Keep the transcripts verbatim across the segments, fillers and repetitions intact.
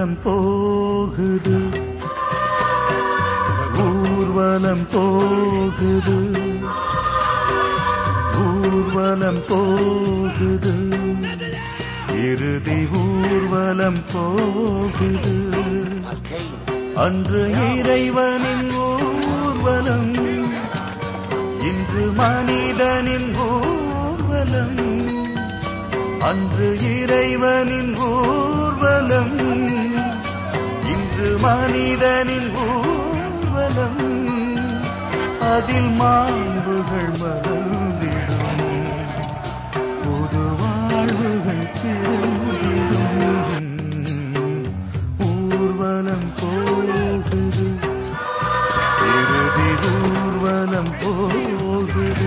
ஊர்வலம் போகுது ஊர்வலம் போகுது ஊர்வலம் போகுது இறுதி ஊர்வலம் போகுது அன்று இறைவனின் ஊர்வலம் இன்று மனிதனின் ஊர்வலம் அன்று இறைவனின் ஊர்வலம் இன்று மனிதனின் ஊர்வலம் அதில் மாண்புகள் மலர்ந்திடும் புது வாழ்வுகள் பிறந்திடும் ஊர்வலம் போகுது இறுதி ஊர்வலம் போகுது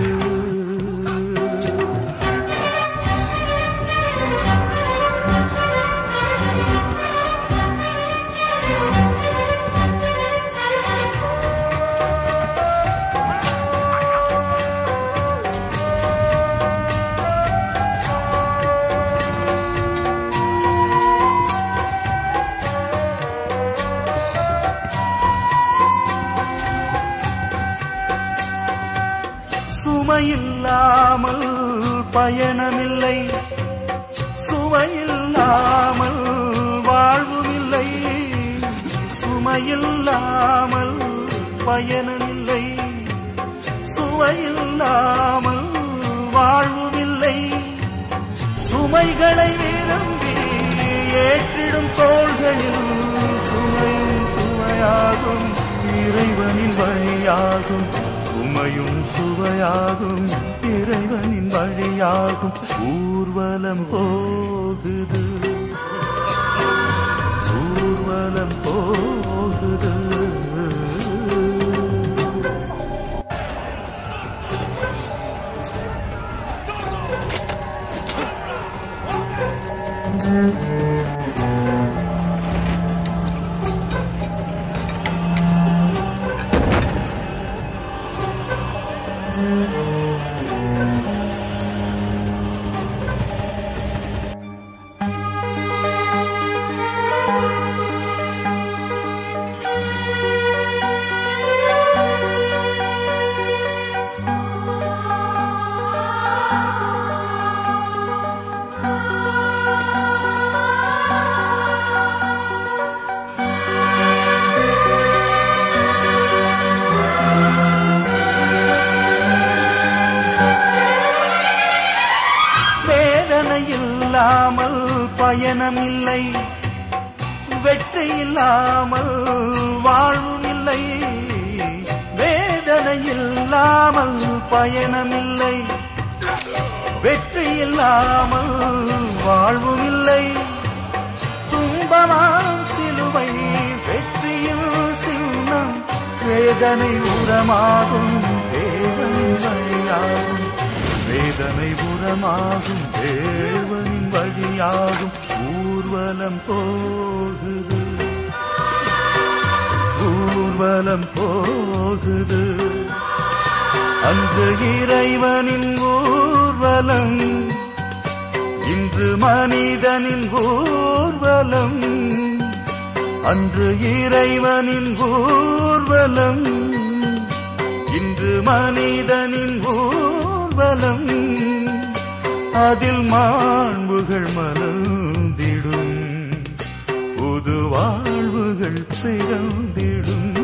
சுமையில்லாமல் பயணமில்லை சுமையில்லாமல் வாழ்வுமில்லை சுமையில்லாமல் பயணமில்லை சுவையில்லாமல் வாழ்வுமில்லை சுமைகளை விரும்பி ஏற்றிடும் தோள்களில் சுமையும் சுவையாகும் இறைவனின் வழியாகும் சுமையும் சுவையாகும் இறைவனின் வழியாகும் ஊர்வலம் போகுது ஊர்வலம் போகுது இல்லாமல் பயணமில்லை வெற்றி இல்லாமல் வாழ்வும் இல்லை வேதனை இல்லாமல் பயணமில்லை வெற்றி இல்லாமல் வாழ்வும் இல்லை துன்பமாம் சிலுவை வெற்றியில் சின்னம் வேதனை உரமாகும் தேவனின் வழியாகும் வேதனை உரமாகும் தேவனின் வழியாகும் ஊர்வலம் போகுது ஊர்வலம் போகுது அன்று இறைவனின் ஊர்வலம் இன்று மனிதனின் ஊர்வலம் அன்று இறைவனின் ஊர்வலம் இன்று மனிதனின் ஊர்வலம் அதில் மாண்புகள் மலர்ந்திடும் புது வாழ்வுகள் பிறந்திடும்